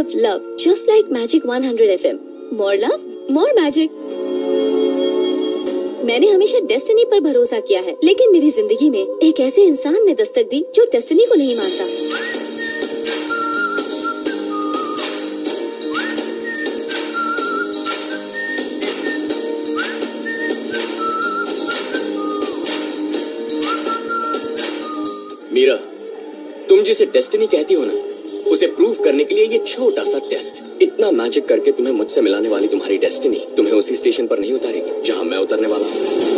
love love. Just like Magic 100 FM. More love, more magic. मैंने हमेशा destiny पर भरोसा किया है, लेकिन मेरी जिंदगी में एक ऐसे इंसान ने दस्तक दी जो डेस्टिनी को नहीं मानता। मीरा, तुम जिसे डेस्टिनी कहती हो ना, उसे प्रूव करने के लिए ये छोटा सा टेस्ट, इतना मैजिक करके तुम्हें मुझसे मिलाने वाली तुम्हारी डेस्टिनी तुम्हें उसी स्टेशन पर नहीं उतारेगी जहां मैं उतरने वाला हूँ।